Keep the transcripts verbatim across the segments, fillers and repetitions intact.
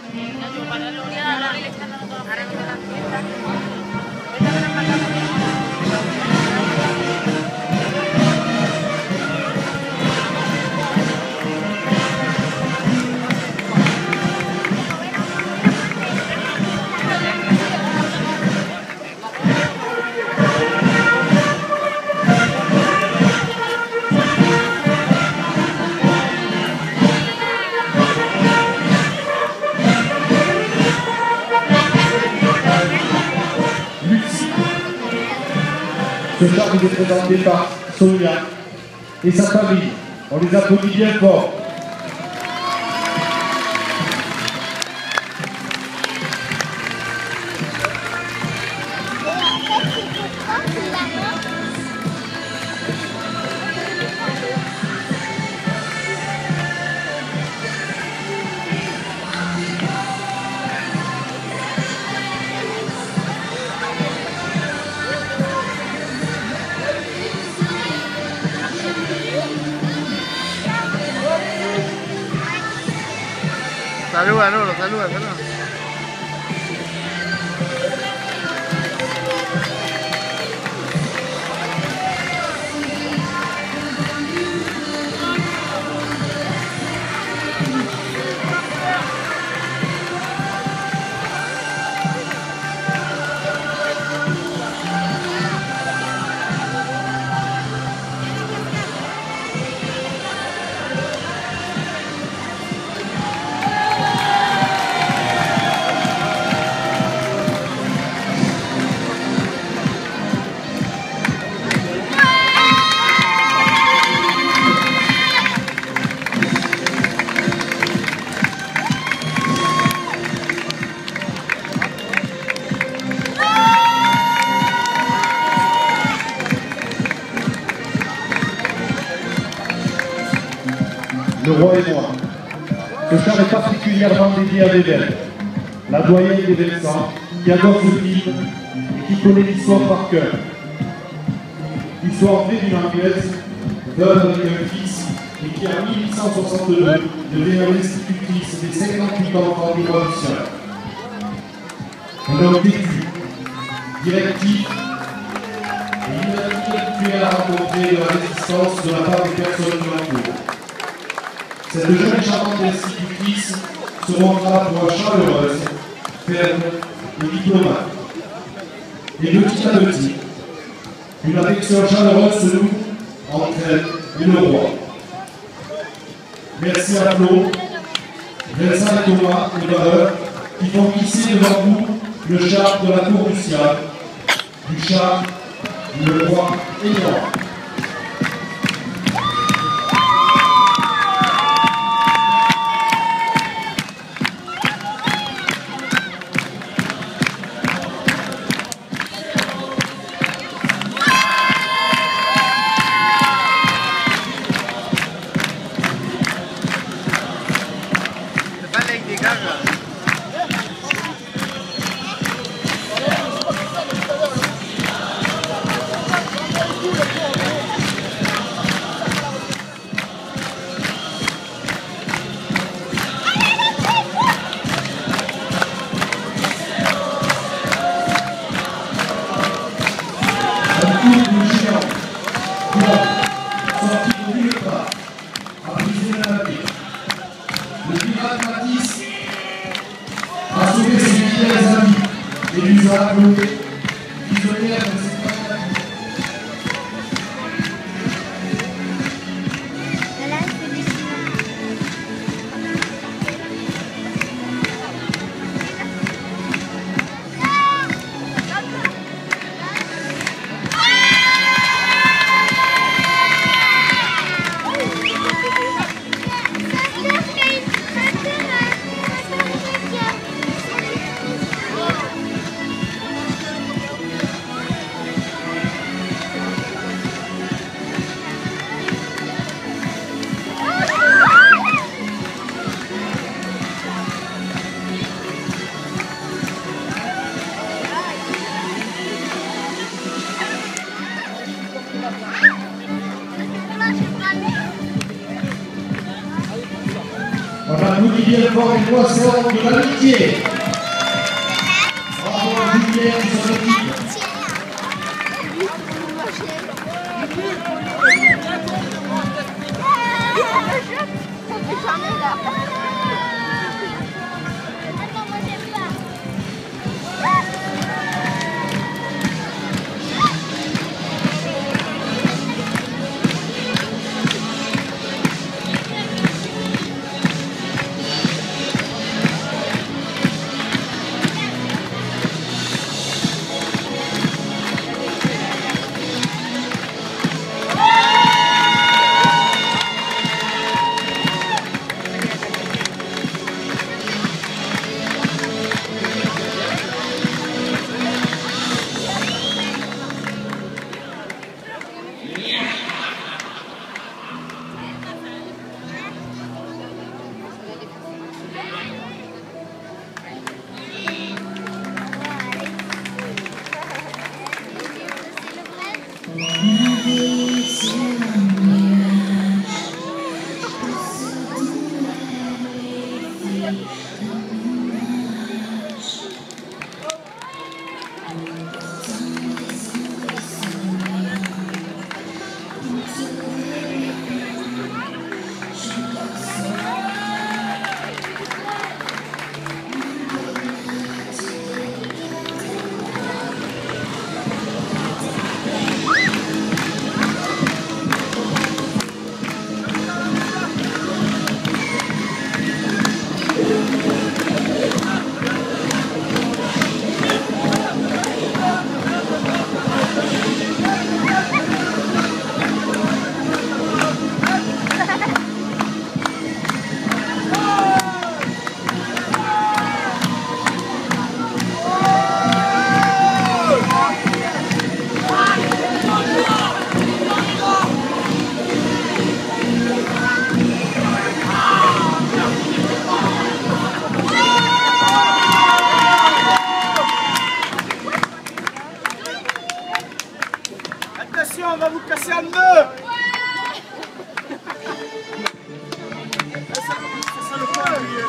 Ce char nous est présenté par Sonia et sa famille. On les applaudit bien fort. Saluda, Lolo, saluda, saluda. Le roi et moi. Ce char est particulièrement dédié à Bébel, la doyenne des Vincent, qui adore ce film et qui connaît l'histoire par cœur. L'histoire vraie d'une Anglaise, veuve avec un fils, et qui en mille huit cent soixante-deux devient l'institutrice des cinquante-huit enfants du roi du ciel. Un homme têtu, directif et inhabituel à rencontrer de la résistance de la part des personnes de la cour. Cette jeune et charmante institutrice se montre à la fois chaleureuse, ferme et diplomate. Et petit à petit, une affection chaleureuse se noue entre elle et le roi. Merci à Claude, Vincent et Thomas, les valeurs, qui font glisser devant vous le char de la cour du ciel, du char, le roi et moi. applaudit bien fort les poissons de l'amitié. Bravo à Julien et son équipe. On va vous casser en deux. C'est ça le point, lui.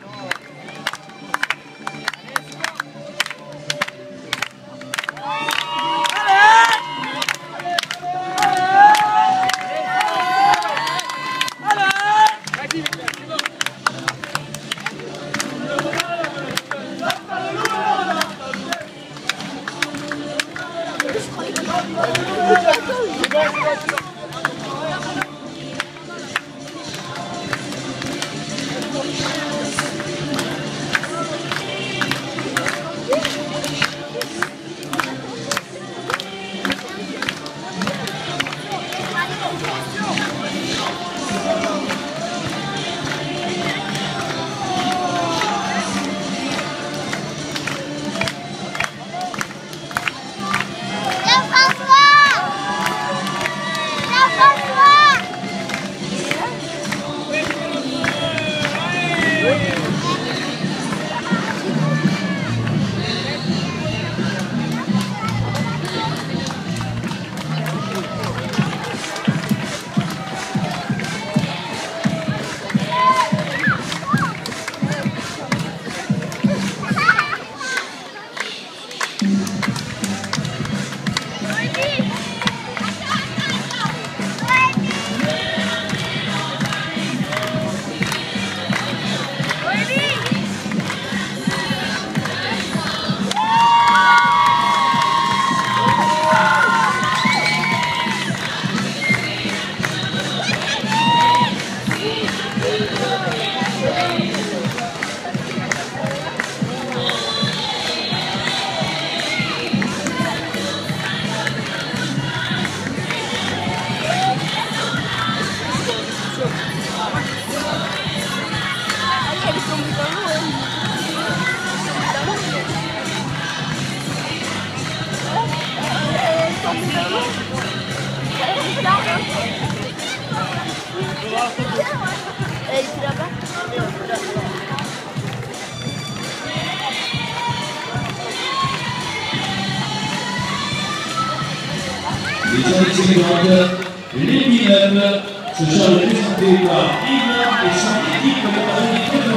Les incidents, les Pineuves se sont présentés par Yves et son équipe de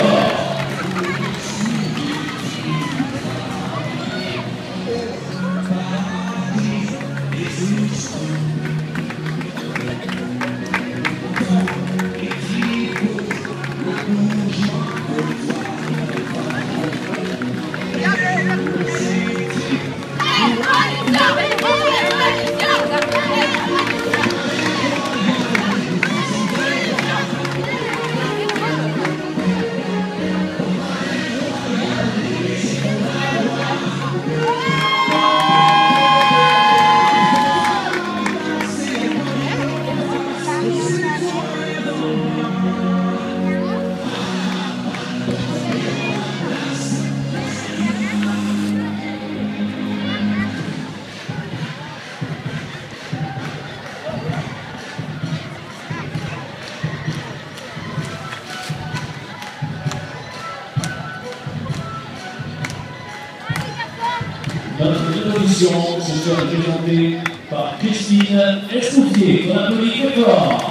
notre commission se sera présentée par Christine Escouffier. On applaudit très fort.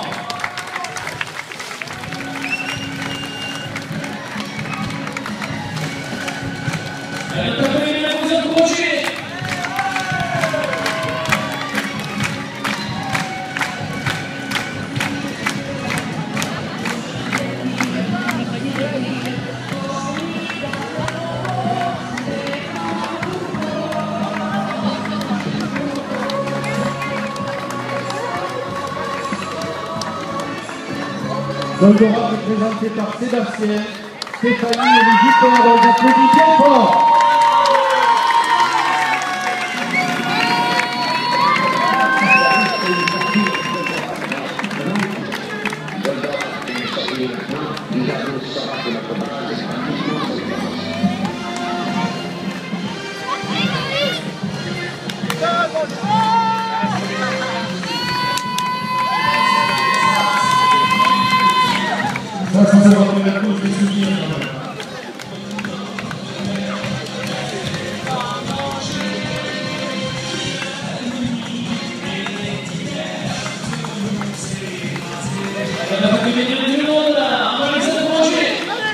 Elle est appelée la deuxième projet. Golgora est présenté par Sébastien, Stéphanie et les Victoires. On les applaudit bien fort. Ça, sans avoir de la cause des souvenirs. Elle a fait venir du monde là, on va laisser le projet.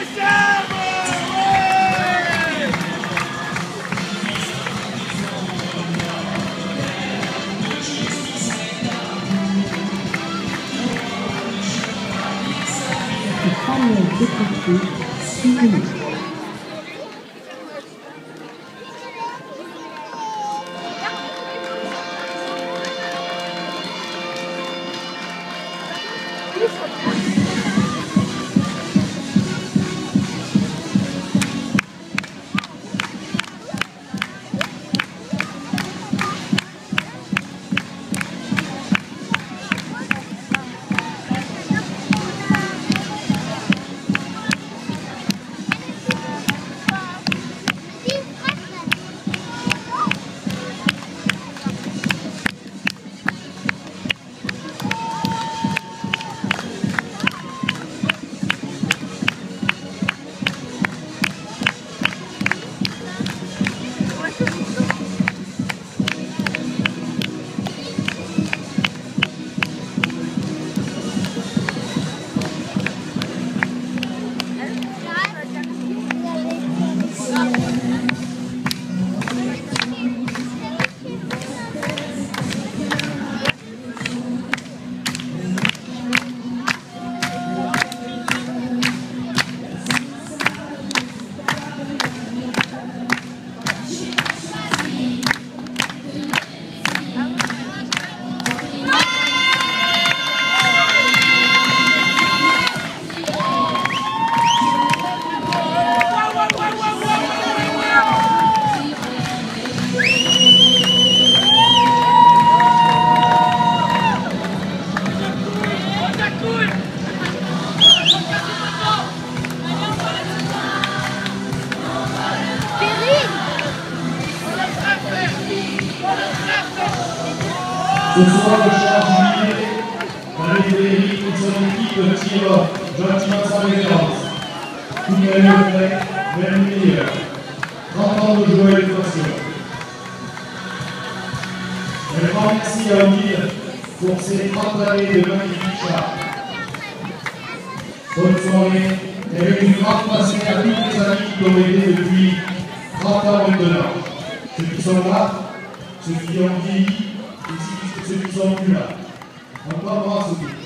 Ce soir, le char jubilé, avec Frédéric et son équipe tire gentiment sa révérence. Tout même le grec, même le meilleur. trente ans de joie et de passion. Un grand merci à Odile pour ses trente années de magnifiques chars. Bonne soirée et avec une grande passion à tous les amis qui ont aidé depuis trente ans maintenant. Ceux qui sont là, ceux qui ont vieilli, et ceux qui sont plus là. On va voir ce